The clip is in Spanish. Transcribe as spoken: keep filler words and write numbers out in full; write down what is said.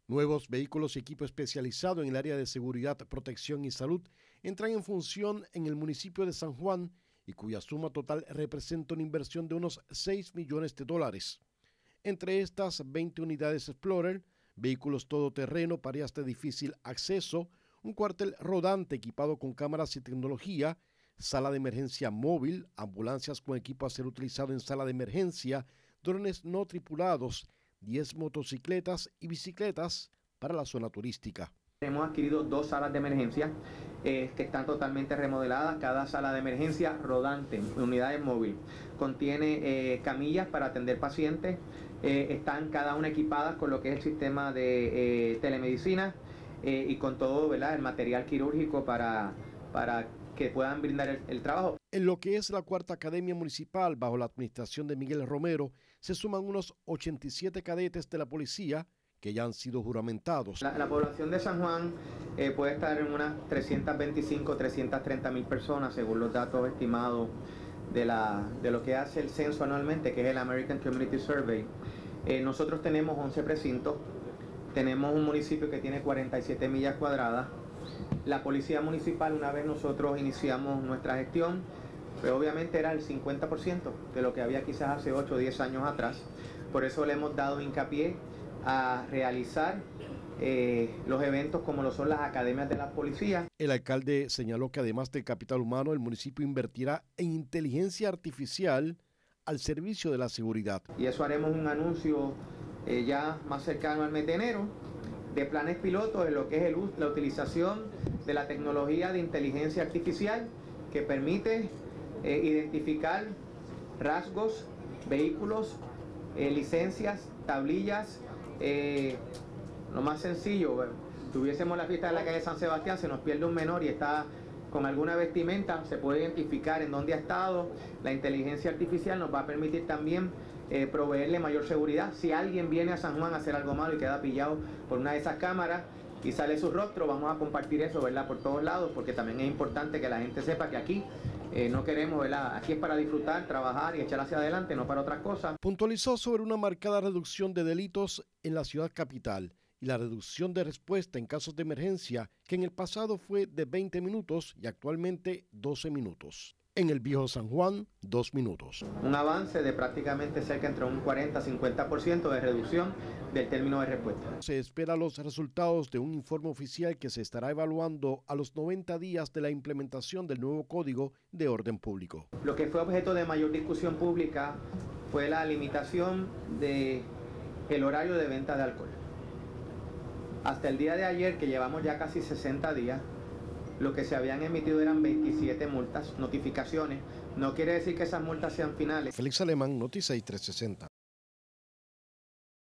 Nuevos vehículos y equipo especializado en el área de seguridad, protección y salud entran en función en el municipio de San Juan y cuya suma total representa una inversión de unos seis millones de dólares. Entre estas, veinte unidades Explorer, vehículos todoterreno para áreas de difícil acceso, un cuartel rodante equipado con cámaras y tecnología, sala de emergencia móvil, ambulancias con equipo a ser utilizado en sala de emergencia, drones no tripulados, diez motocicletas y bicicletas para la zona turística. Hemos adquirido dos salas de emergencia eh, que están totalmente remodeladas. Cada sala de emergencia rodante, unidades móvil, contiene eh, camillas para atender pacientes. Eh, están cada una equipadas con lo que es el sistema de eh, telemedicina eh, y con todo, ¿verdad?, el material quirúrgico para, para que puedan brindar el, el trabajo. En lo que es la cuarta academia municipal, bajo la administración de Miguel Romero, se suman unos ochenta y siete cadetes de la policía que ya han sido juramentados. La, la población de San Juan eh, puede estar en unas trescientas veinticinco, trescientas treinta mil personas, según los datos estimados de, la, de lo que hace el censo anualmente, que es el American Community Survey. Eh, nosotros tenemos once precintos, tenemos un municipio que tiene cuarenta y siete millas cuadradas. La policía municipal, una vez nosotros iniciamos nuestra gestión, pues obviamente era el cincuenta por ciento de lo que había quizás hace ocho o diez años atrás. Por eso le hemos dado hincapié a realizar eh, los eventos como lo son las academias de la policía. El alcalde señaló que además del capital humano, el municipio invertirá en inteligencia artificial al servicio de la seguridad. Y eso haremos un anuncio eh, ya más cercano al mes de enero, de planes pilotos en lo que es el, la utilización de la tecnología de inteligencia artificial que permite eh, identificar rasgos, vehículos, eh, licencias, tablillas. Eh, lo más sencillo, bueno, tuviésemos la fiesta de la calle San Sebastián, se nos pierde un menor y está con alguna vestimenta, se puede identificar en dónde ha estado. La inteligencia artificial nos va a permitir también eh, proveerle mayor seguridad. Si alguien viene a San Juan a hacer algo malo y queda pillado por una de esas cámaras y sale su rostro, vamos a compartir eso, ¿verdad?, por todos lados, porque también es importante que la gente sepa que aquí eh, no queremos, ¿verdad?, aquí es para disfrutar, trabajar y echar hacia adelante, no para otras cosas. Puntualizó sobre una marcada reducción de delitos en la ciudad capital y la reducción de respuesta en casos de emergencia, que en el pasado fue de veinte minutos y actualmente doce minutos. En el viejo San Juan, dos minutos. Un avance de prácticamente cerca entre un cuarenta a cincuenta por ciento de reducción del término de respuesta. Se espera los resultados de un informe oficial que se estará evaluando a los noventa días de la implementación del nuevo Código de Orden Público. Lo que fue objeto de mayor discusión pública fue la limitación del horario de venta de alcohol. Hasta el día de ayer, que llevamos ya casi sesenta días, lo que se habían emitido eran veintisiete multas, notificaciones. No quiere decir que esas multas sean finales. Félix Alemán, Noticias trescientos sesenta.